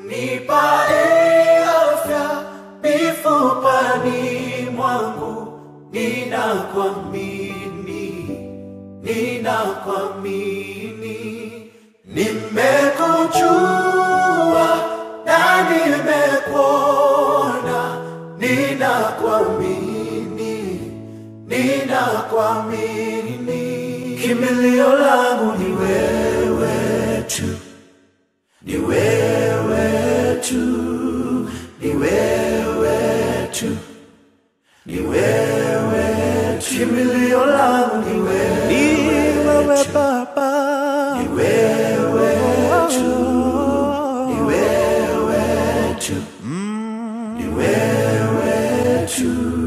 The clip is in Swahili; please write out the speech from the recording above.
Nipae afya mifupani mwangu, ninakuamini, nimekujua na nimekuona, ninakuamini, kimbilio langu ni wewe tu, ni wewe tu, ni wewe tu, ni wewe tu, kimbilio langu ni wewe Baba, ni wewe tu, ni wewe tu, ni wewe tu.